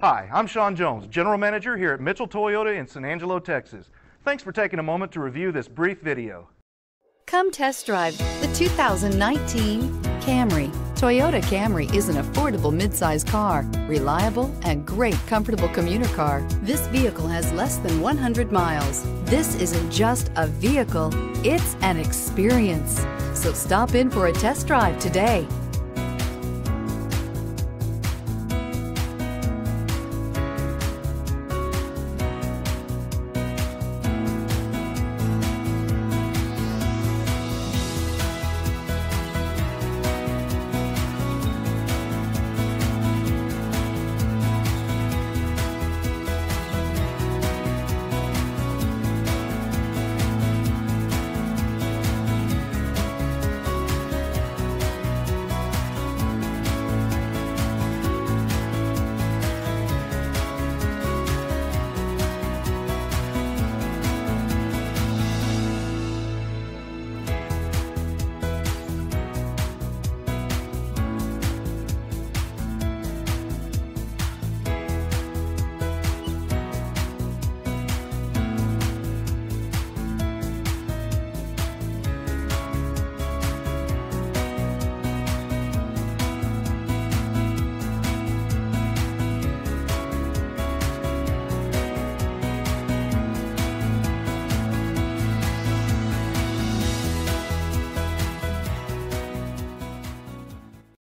Hi, I'm Sean Jones, General Manager here at Mitchell Toyota in San Angelo, Texas. Thanks for taking a moment to review this brief video. Come test drive the 2019 Camry. Toyota Camry is an affordable midsize car, reliable and great comfortable commuter car. This vehicle has less than 100 miles. This isn't just a vehicle, it's an experience. So stop in for a test drive today.